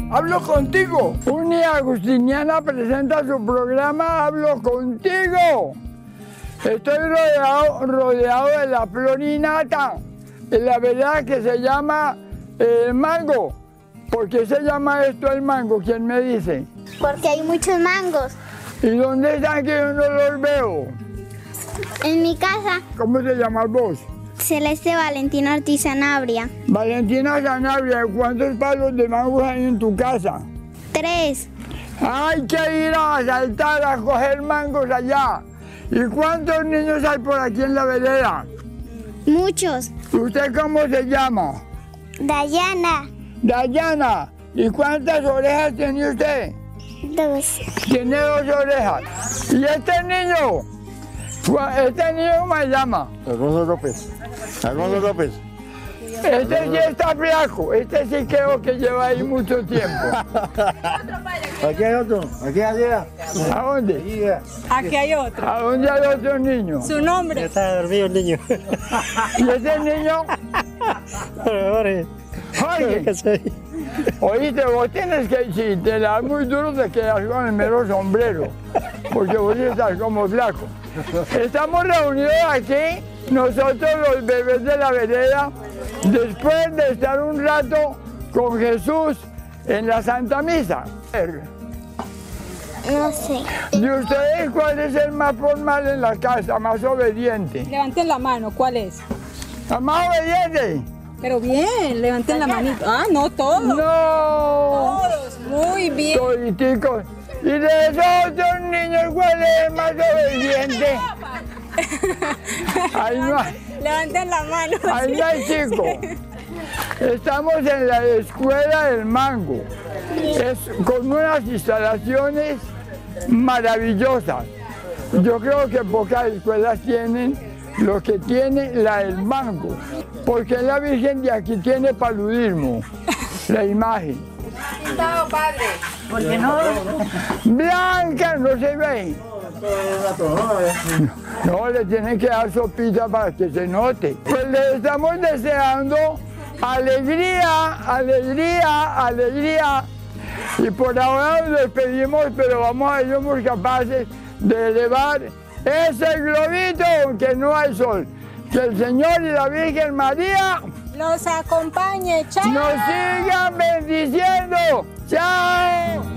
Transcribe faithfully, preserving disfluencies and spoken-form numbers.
Hablo Contigo. Uni Agustiniana presenta su programa Hablo Contigo. Estoy rodeado, rodeado de la florinata, en la verdad que se llama el mango. ¿Por qué se llama esto el mango? ¿Quién me dice? Porque hay muchos mangos. ¿Y dónde están que yo no los veo? En mi casa. ¿Cómo te llamas vos? Celeste Valentina Ortiz Sanabria. Valentina Sanabria, ¿cuántos palos de mangos hay en tu casa? Tres. Hay que ir a saltar a coger mangos allá. ¿Y cuántos niños hay por aquí en la vereda? Muchos. ¿Usted cómo se llama? Dayana. Dayana. ¿Y cuántas orejas tiene usted? Dos. Tiene dos orejas. ¿Y este niño? Este niño ¿cómo se llama? Alonso López. Alonso López. Este sí está flaco. Este sí creo que lleva ahí mucho tiempo. Aquí hay otro. Aquí hay otro. ¿A dónde? Aquí hay otro. ¿A dónde hay otro niño? Su nombre. Está dormido el niño. ¿Y ese niño? Jorge. Jorge. Oíste, vos tienes que, si te das muy duro, te quedas con el mero sombrero, porque vos estás como flaco. Estamos reunidos aquí, nosotros los bebés de la vereda, después de estar un rato con Jesús en la Santa Misa. No sé. ¿Y ustedes cuál es el más formal en la casa, más obediente? Levanten la mano, ¿cuál es? ¿La más obediente? Pero bien, levanten la manito. Ah, no, todos. ¡No! Todos, muy bien. Toditicos. ¿Y de esos otros niños cuál es el más obediente? Ahí no hay, Levanten la mano. ahí no hay chico. Estamos en la escuela del mango. Es con unas instalaciones maravillosas. Yo creo que pocas escuelas tienen lo que tiene la del mango, porque la Virgen de aquí tiene paludismo, la imagen. Estado padre. ¿Por qué no? Blanca, no se ve. No, le tienen que dar sopita para que se note. Pues le estamos deseando alegría, alegría, alegría. Y por ahora nos despedimos, pero vamos a ver si somos capaces de elevar ese globito, aunque no hay sol. Que el Señor y la Virgen María Los acompañe. Chao. nos sigan bendiciendo. ¡Chao!